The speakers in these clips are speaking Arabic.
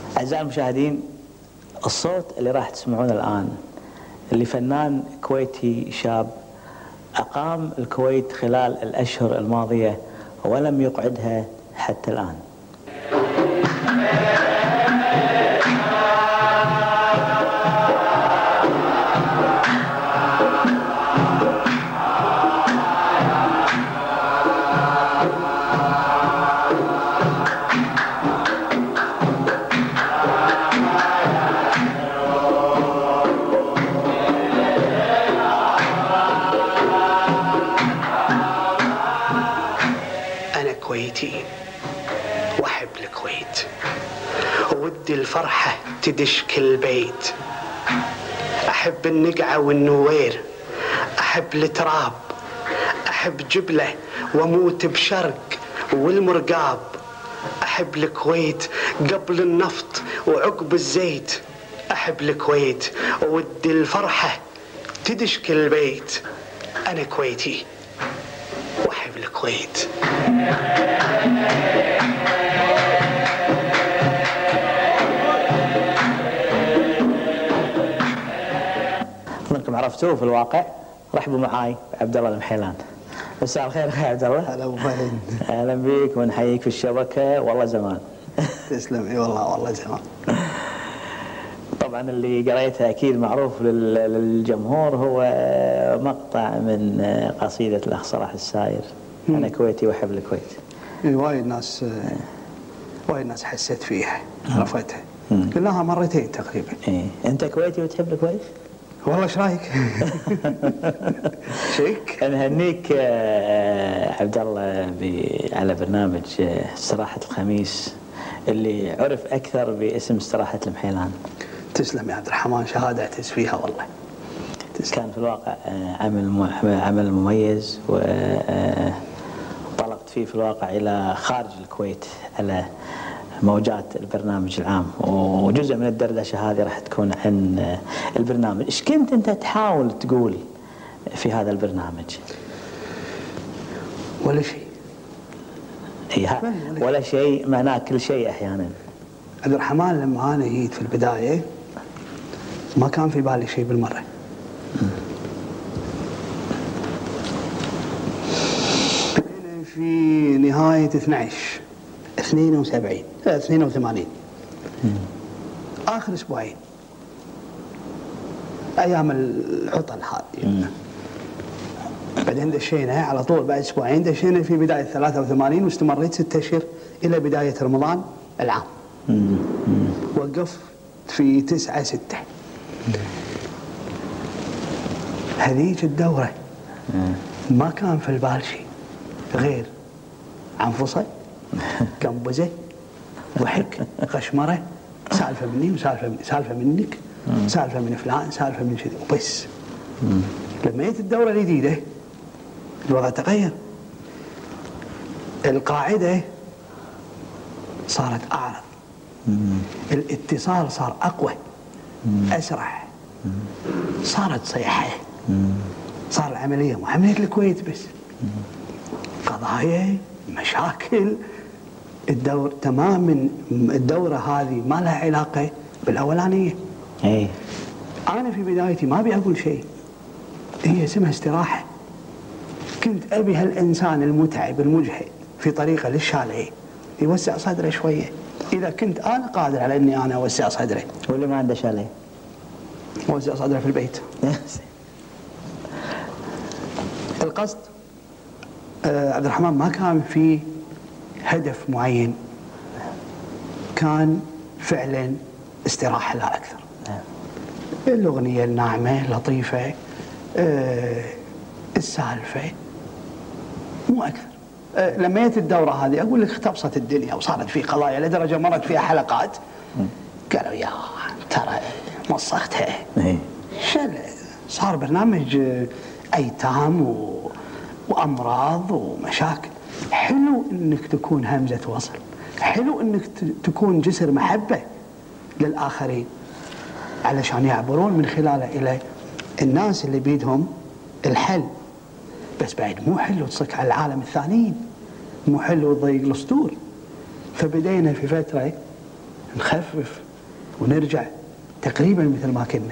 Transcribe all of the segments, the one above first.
أعزائي المشاهدين، الصوت اللي راح تسمعونه الآن لفنان كويتي شاب أقام الكويت خلال الأشهر الماضية ولم يقعدها حتى الآن. كويتي واحب الكويت، ودي الفرحة تدش كل بيت. أحب النقعة والنوير، أحب التراب، أحب جبلة وأموت بشرق والمرقاب. أحب الكويت قبل النفط وعقب الزيت. أحب الكويت ودي الفرحة تدش كل بيت. أنا كويتي واحب الكويت. انكم عرفتوه في الواقع. رحبوا معاي عبد الله المحيلان. مساء الخير اخي عبد الله. هلا ابو فهد. اهلا بك ونحييك في الشبكه، والله زمان. تسلم. اي والله زمان. طبعا اللي قريته اكيد معروف للجمهور، هو مقطع من قصيده الاخ صلاح الساير، انا كويتي واحب الكويت. وايد ناس حسيت فيها، عرفتها. قلناها مرتين تقريبا. انت كويتي وتحب الكويت؟ والله ايش رايك؟ شيك. نهنيك عبد الله على برنامج استراحة الخميس اللي عرف اكثر باسم استراحة المحيلان. تسلم يا عبد الرحمن، شهاده اعتز فيها والله. كان في الواقع عمل مميز، وطلقت فيه في الواقع الى خارج الكويت على موجات البرنامج العام، وجزء من الدردشه هذه راح تكون عن البرنامج. ايش كنت انت تحاول تقول في هذا البرنامج؟ ولا شيء. ولا شيء معناه كل شيء احيانا. عبد الرحمن، لما انا جيت في البدايه ما كان في بالي شيء بالمره. في نهايه 82 آخر أسبوعين أيام العطل هذه. بعدين دشينا على طول بعد أسبوعين، دشينا في بداية 83 واستمريت 6 أشهر إلى بداية رمضان العام. وقفت في 9/6. هذيك الدورة ما كان في البال شيء غير عنفصة، قنبزة، ضحك، غشمرة، سالفة مني وسالفة سالفة منك، سالفة من فلان، سالفة من شذي وبس. لما جيت الدورة الجديدة الوضع تغير. القاعدة صارت أعرض، الاتصال صار أقوى، أسرع، صارت صيحة، صار العملية مو عملية الكويت بس، قضايا، مشاكل. تماما الدورة هذه ما لها علاقة بالأولانية. أنا في بدايتي ما أبي أقول شيء، هي اسمها استراحة. كنت أبي هالإنسان المتعب المجهد في طريقة للشاليه يوسع صدره شوية. إذا كنت أنا قادر على إني أنا أوسع صدره. واللي ما عنده شاليه أوسع صدره في البيت. القصد عبد الرحمن ما كان في هدف معين، كان فعلا استراحة لا أكثر. الأغنية الناعمة اللطيفة، السالفة، مو أكثر. لما جت الدورة هذه أقول لك اختبصت الدنيا وصارت في قضايا لدرجة مرت فيها حلقات قالوا يا ترى مصختها. صار برنامج أيتام وأمراض ومشاكل. حلو انك تكون همزة وصل، حلو انك تكون جسر محبة للآخرين علشان يعبرون من خلاله إلى الناس اللي بيدهم الحل. بس بعد مو حلو تصك على العالم الثانيين، مو حلو تضيق الصدور. فبدينا في فترة نخفف ونرجع تقريبا مثل ما كنا.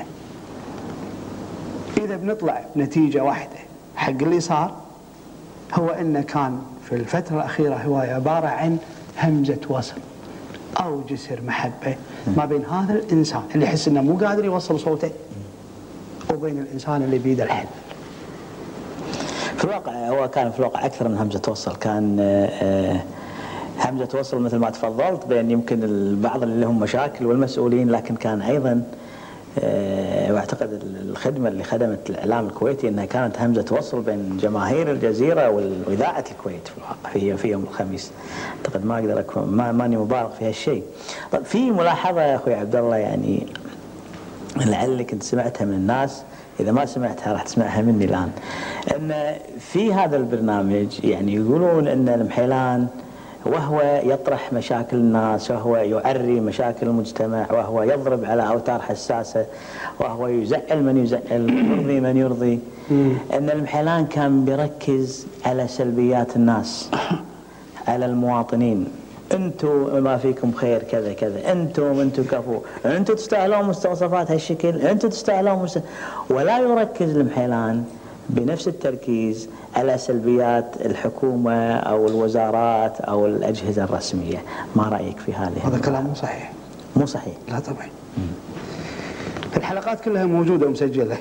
إذا بنطلع نتيجة واحدة حق اللي صار، هو إنه كان في الفترة الأخيرة هواية عبارة عن همزة وصل أو جسر محبة ما بين هذا الإنسان اللي يحس إنه مو قادر يوصل صوته وبين الإنسان اللي بيده الحل. في الواقع هو كان في الواقع أكثر من همزة وصل، كان همزة وصل مثل ما تفضلت بين يمكن البعض اللي لهم مشاكل والمسؤولين، لكن كان أيضا واعتقد الخدمة اللي خدمت الإعلام الكويتي أنها كانت همزة وصل بين جماهير الجزيرة وإذاعة الكويت في الواقع في يوم الخميس. أعتقد ما أقدر أكون ماني مبالغ في هالشيء. طيب في ملاحظة يا أخوي عبد الله، يعني لعلك أنت سمعتها من الناس، إذا ما سمعتها راح تسمعها مني الآن، أن في هذا البرنامج يعني يقولون أن المحيلان وهو يطرح مشاكل الناس، وهو يعري مشاكل المجتمع، وهو يضرب على أوتار حساسة، وهو يزعل من يزعل، يرضي من يرضي، أن المحيلان كان بيركز على سلبيات الناس، على المواطنين. انتم ما فيكم خير كذا كذا، انتم كفو، انتم تستاهلون مستوصفات هالشكل، انتم تستاهلون ولا يركز المحيلان بنفس التركيز على سلبيات الحكومة أو الوزارات أو الأجهزة الرسمية. ما رأيك في هذه؟ هذا كلام مو صحيح. مو صحيح؟ لا طبعا. الحلقات كلها موجودة ومسجلة.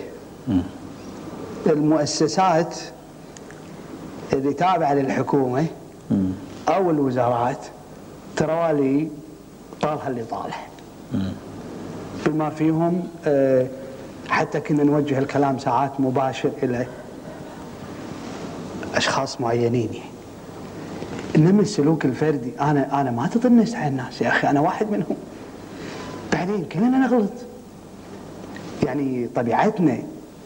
المؤسسات اللي تابعة للحكومة أو الوزارات تروالي طالها اللي طالح، بما فيهم حتى كنا نوجه الكلام ساعات مباشر إلى أشخاص معينين. إنما السلوك الفردي أنا ما تطنست على الناس يا أخي، أنا واحد منهم. بعدين كلنا نغلط، يعني طبيعتنا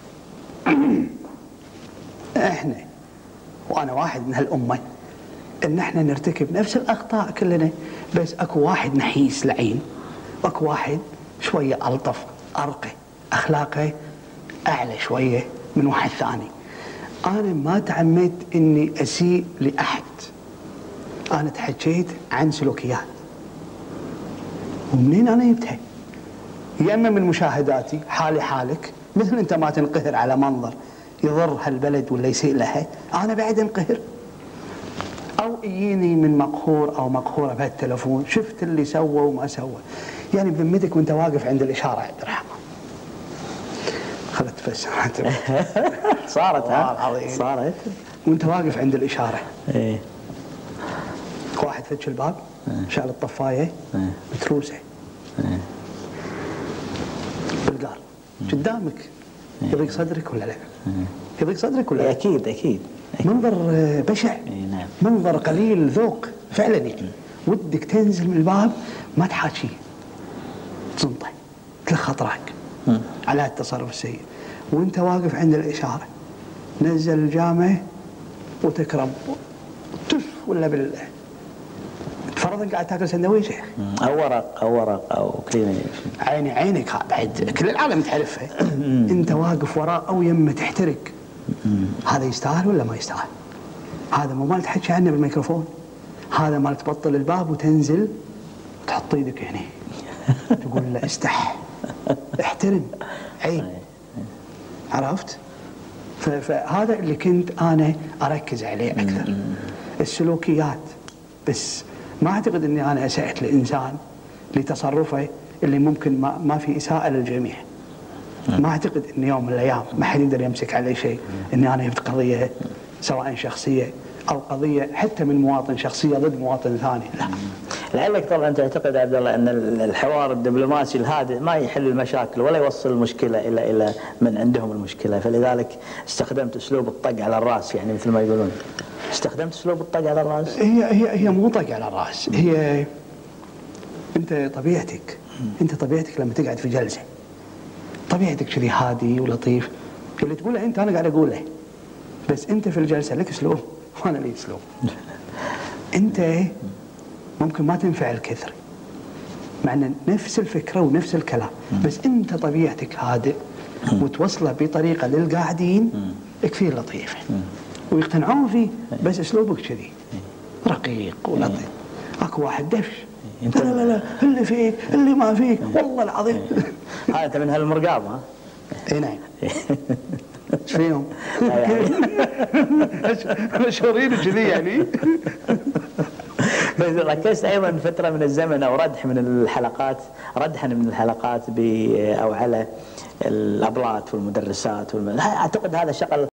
إحنا وأنا واحد من هالأمة إن إحنا نرتكب نفس الأخطاء كلنا، بس أكو واحد نحيس لعين، وأكو واحد شوية ألطف أرقى أخلاقه أعلى شوية من واحد ثاني. أنا ما تعمدت إني أسيء لأحد، أنا تحكيت عن سلوكيات ومنين أنا جبتها؟ يا إما من مشاهداتي حالي حالك، مثل أنت ما تنقهر على منظر يضر هالبلد ولا يسيء لها، أنا بعد انقهر. أو يجيني من مقهور أو مقهورة بهالتلفون شفت اللي سوى وما سوى. يعني بذمتك وأنت واقف عند الإشارة عبد الرحمن، خلت تفسر صارت صارت وأنت واقف عند الإشارة، إيه واحد فتش الباب شال الطفاية متروسة بالقار قدامك، يضيق صدرك ولا لا؟ يضيق صدرك ولا لا؟ أكيد. منظر بشع، نعم. منظر قليل ذوق فعلا. يعني ودك تنزل من الباب ما تحاكيه، تزنطه تلخط راك على هالتصرف السيء. وانت واقف عند الإشارة نزل الجامع وتكرم تف ولا بالله فرضا قاعد تاكل سندويشه أو ورق أو كلينة. عينك بعد كل العالم تعرفها. انت واقف وراء أو يمه تحترق. هذا يستاهل ولا ما يستاهل؟ هذا مو مال تحكي عنه بالميكروفون، هذا مال تبطل الباب وتنزل تحط ايدك هنا تقول له استح، احترم، عيب. عرفت؟ فهذا اللي كنت أنا أركز عليه أكثر، السلوكيات. بس ما أعتقد أني أنا أسأت لإنسان لتصرفه اللي ممكن ما في إساءة للجميع. ما أعتقد أن يوم من الأيام ما حد يقدر يمسك علي شيء أني أنا جبت قضية سواء شخصية أو قضية حتى من مواطن شخصية ضد مواطن ثاني، لا. لعلك طبعا تعتقد عبد الله ان الحوار الدبلوماسي الهادئ ما يحل المشاكل ولا يوصل المشكله الى من عندهم المشكله، فلذلك استخدمت اسلوب الطق على الراس، يعني مثل ما يقولون. استخدمت اسلوب الطق على الراس؟ هي مو طق على الراس، هي انت طبيعتك لما تقعد في جلسه طبيعتك كذي هادي ولطيف، اللي تقوله انت انا قاعد اقوله، بس انت في الجلسه لك اسلوب وانا لي اسلوب. انت ممكن ما تنفعل كثر مع ان نفس الفكره ونفس الكلام، بس انت طبيعتك هادئ وتوصله بطريقه للقاعدين كثير لطيفه ويقتنعون فيه، بس اسلوبك كذي رقيق ولطيف. اكو واحد دفش ينتبه. لا لا لا اللي فيك اللي ما فيك والله العظيم. هذا انت من هالمرقاب ها؟ اي نعم. ايش فيهم؟ مشهورين كذي يعني. بس ركزت ايضا فتره من الزمن او ردح من الحلقات او على الابلات والمدرسات اعتقد هذا شغل